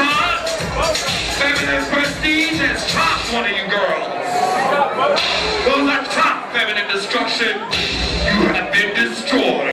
Son, feminine prestige has chopped one of you girls. Those are top feminine destruction. You have been destroyed.